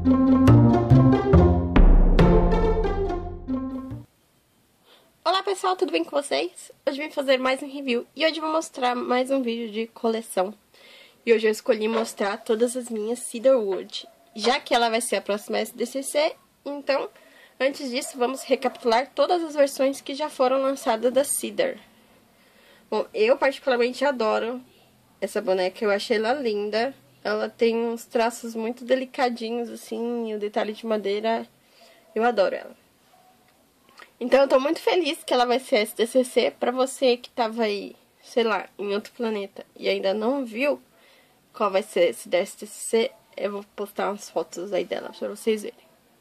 Olá pessoal, tudo bem com vocês? Hoje vim fazer mais um review e hoje vou mostrar mais um vídeo de coleção. E hoje eu escolhi mostrar todas as minhas Cedarwood, já que ela vai ser a próxima SDCC, então antes disso vamos recapitular todas as versões que já foram lançadas da Cedar. Bom, eu particularmente adoro essa boneca, eu achei ela linda, ela tem uns traços muito delicadinhos assim, e o detalhe de madeira, eu adoro ela. Então eu tô muito feliz que ela vai ser SDCC. Pra você que tava aí, sei lá, em outro planeta e ainda não viu qual vai ser esse da SDCC, eu vou postar umas fotos aí dela pra vocês verem.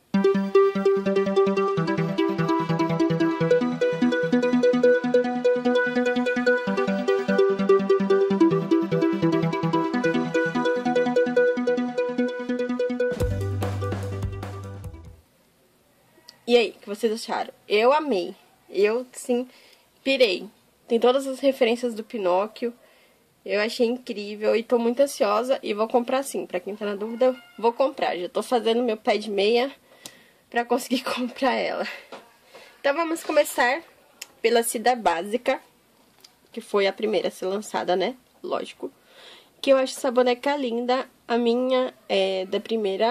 E aí, o que vocês acharam? Eu amei. Eu, sim, pirei. Tem todas as referências do Pinóquio. Eu achei incrível e tô muito ansiosa e vou comprar sim. Pra quem tá na dúvida, vou comprar. Já tô fazendo meu pé de meia pra conseguir comprar ela. Então vamos começar pela Cedar básica, que foi a primeira a ser lançada, né? Lógico. Que eu acho essa boneca linda. A minha é da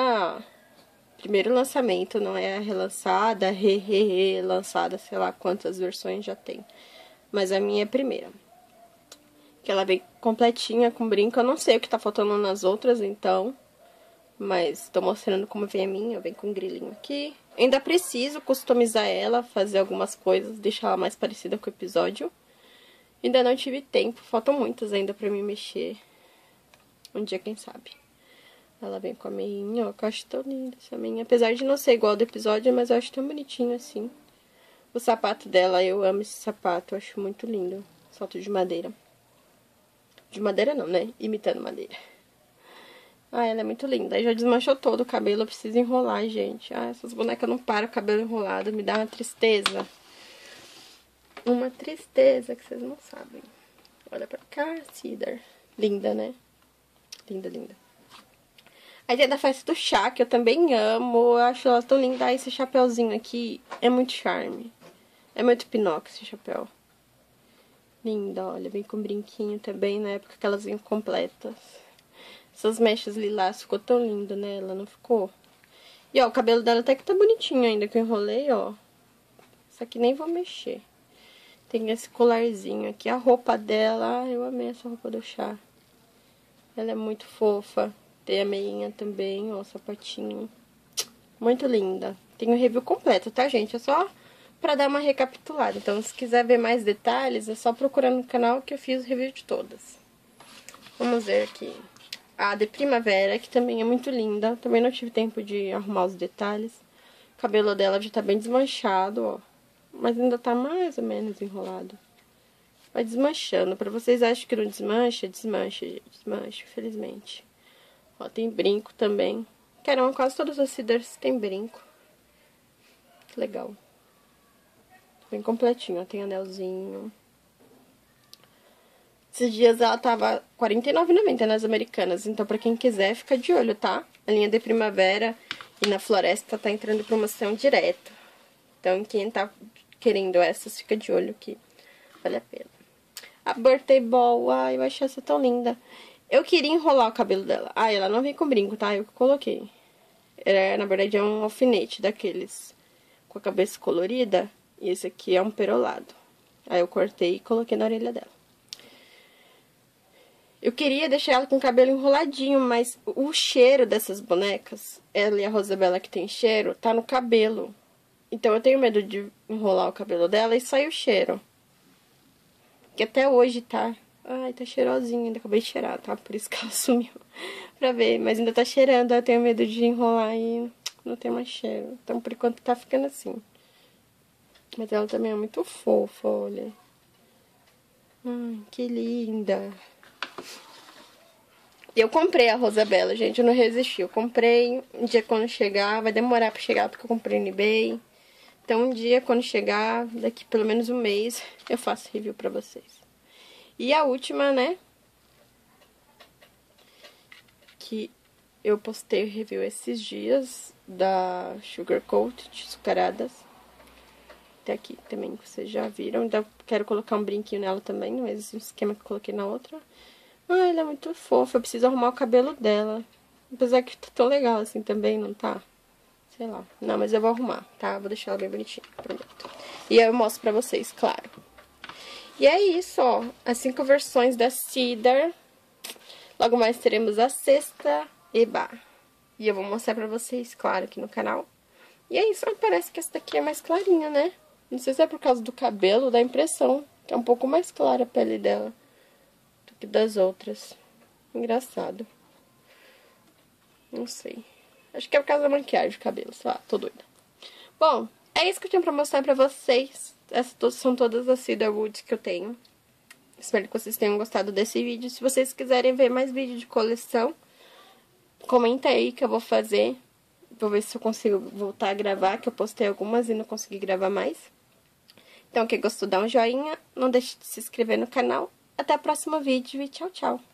primeiro lançamento, não é a relançada, relançada, sei lá quantas versões já tem. Mas a minha é a primeira. Que ela vem completinha, com brinco. Eu não sei o que tá faltando nas outras, então. Mas tô mostrando como vem a minha. Vem com um grilinho aqui. Ainda preciso customizar ela, fazer algumas coisas, deixar ela mais parecida com o episódio. Ainda não tive tempo, faltam muitas ainda pra mim mexer. Um dia, quem sabe. Ela vem com a meinha, ó, que eu acho tão linda essa meinha. Apesar de não ser igual ao do episódio, mas eu acho tão bonitinho assim. O sapato dela, eu amo esse sapato, eu acho muito lindo. Salto de madeira. De madeira não, né? Imitando madeira. Ah, ela é muito linda. Já desmanchou todo o cabelo, eu preciso enrolar, gente. Ah, essas bonecas não param o cabelo enrolado, me dá uma tristeza. Uma tristeza que vocês não sabem. Olha pra cá, Cedar. Linda, né? Linda, linda. Aí tem da festa do chá, que eu também amo. Eu acho ela tão linda. Esse chapéuzinho aqui é muito charme. É muito Pinóquio esse chapéu. Linda, olha. Vem com brinquinho também, na época que elas vinham completas. Essas mechas lilás ficou tão lindo, né? Ela não ficou? E ó, o cabelo dela até que tá bonitinho ainda, que eu enrolei, ó. Isso aqui nem vou mexer. Tem esse colarzinho aqui. A roupa dela, eu amei essa roupa do chá. Ela é muito fofa. Tem a meinha também, ó, o sapatinho. Muito linda. Tem o review completo, tá, gente? É só pra dar uma recapitulada. Então, se quiser ver mais detalhes, é só procurar no canal que eu fiz o review de todas. Vamos ver aqui. A de primavera, que também é muito linda. Também não tive tempo de arrumar os detalhes. O cabelo dela já tá bem desmanchado, ó. Mas ainda tá mais ou menos enrolado. Vai desmanchando. Pra vocês acharem que não desmancha, desmancha, gente. Desmancha, infelizmente. Ó, tem brinco também. Caramba, quase todas as Cedars tem brinco. Que legal. Bem completinho, ó. Tem anelzinho. Esses dias ela tava R$ 49,90 nas Americanas. Então, pra quem quiser, fica de olho, tá? A linha de primavera e na floresta tá entrando em promoção direto. Então, quem tá querendo essas, fica de olho que vale a pena. A Birthday Ball, ai, eu achei essa tão linda. Eu queria enrolar o cabelo dela. Ah, ela não vem com brinco, tá? Eu que coloquei. Na verdade, é um alfinete daqueles com a cabeça colorida. E esse aqui é um perolado. Aí eu cortei e coloquei na orelha dela. Eu queria deixar ela com o cabelo enroladinho, mas o cheiro dessas bonecas, ela e a Rosabella que tem cheiro, tá no cabelo. Então eu tenho medo de enrolar o cabelo dela e sair o cheiro. Que até hoje tá... Ai, tá cheirosinho, ainda acabei de cheirar, tá? Por isso que ela sumiu pra ver. Mas ainda tá cheirando, eu tenho medo de enrolar e não tem mais cheiro. Então, por enquanto, tá ficando assim. Mas ela também é muito fofa, olha. Ai, que linda. Eu comprei a Rosabella, gente, eu não resisti. Eu comprei, um dia quando chegar, vai demorar pra chegar porque eu comprei no eBay. Então, um dia quando chegar, daqui pelo menos um mês, eu faço review pra vocês. E a última, né, que eu postei o review esses dias da Sugar Coat de Açucaradas. Até aqui também, vocês já viram. Ainda quero colocar um brinquinho nela também, no mesmo esquema que eu coloquei na outra. Ah, ela é muito fofa, eu preciso arrumar o cabelo dela. Apesar que tá tão legal assim também, não tá? Sei lá. Não, mas eu vou arrumar, tá? Vou deixar ela bem bonitinha, prometo. E aí eu mostro pra vocês, claro. E é isso, ó. As 5 versões da Cedar. Logo mais teremos a 6ª. Eba! E eu vou mostrar pra vocês, claro, aqui no canal. E é isso, parece que essa daqui é mais clarinha, né? Não sei se é por causa do cabelo, da impressão. Que é um pouco mais clara a pele dela do que das outras. Engraçado. Não sei. Acho que é por causa da maquiagem, o cabelo, sei lá, tô doida. Bom, é isso que eu tinha pra mostrar pra vocês. Essas são todas as Cedar Woods que eu tenho. Espero que vocês tenham gostado desse vídeo. Se vocês quiserem ver mais vídeo de coleção, comenta aí que eu vou fazer. Vou ver se eu consigo voltar a gravar, que eu postei algumas e não consegui gravar mais. Então, quem gostou, dá um joinha. Não deixe de se inscrever no canal. Até o próximo vídeo e tchau, tchau.